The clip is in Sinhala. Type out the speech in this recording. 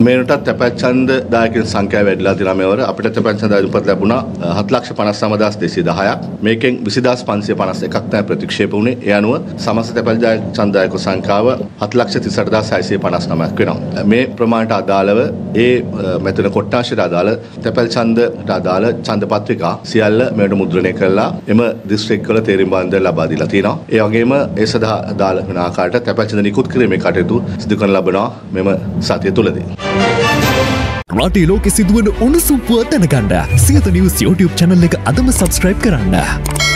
මේනටත් තැපැල් ඡන්ද දායකයන් සංඛ්‍යාව වැඩිලා තියෙනවා මේවර. අපිට තැපැල් ඡන්ද අදුපත් ලැබුණා 7,59,210ක්. මේකෙන් 20,551ක් තමයි ප්‍රතික්ෂේප වුණේ. ඒ අනුව සමස්ත තැපැල් ඡන්ද දායක සංඛ්‍යාව 7,38,659ක් වෙනවා. මේ ප්‍රමාණයට අදාළව ඒ මෙතන කොට්ටාශයට අදාළ තැපැල් ඡන්දට අදාළ ඡන්ද පත්‍රිකා සියල්ල මේකට මුද්‍රණය කරලා එම දිස්ත්‍රික්කවල තේරීම් බන්ධ ලබා දීලා තියෙනවා. ඒ වගේම ඒ සඳහා අදාළ වෙන ආකාරයට තැපැල් ඡන්ද නිකුත් කිරීමේ කටයුතු සිදු කරන ලබනවා මෙම සතිය තුලදී. රටේ ලෝකෙ සිදුවන උණුසුම් පුවත් දැනගන්න සියත නිවුස් YouTube channel එක අදම subscribe කරන්න.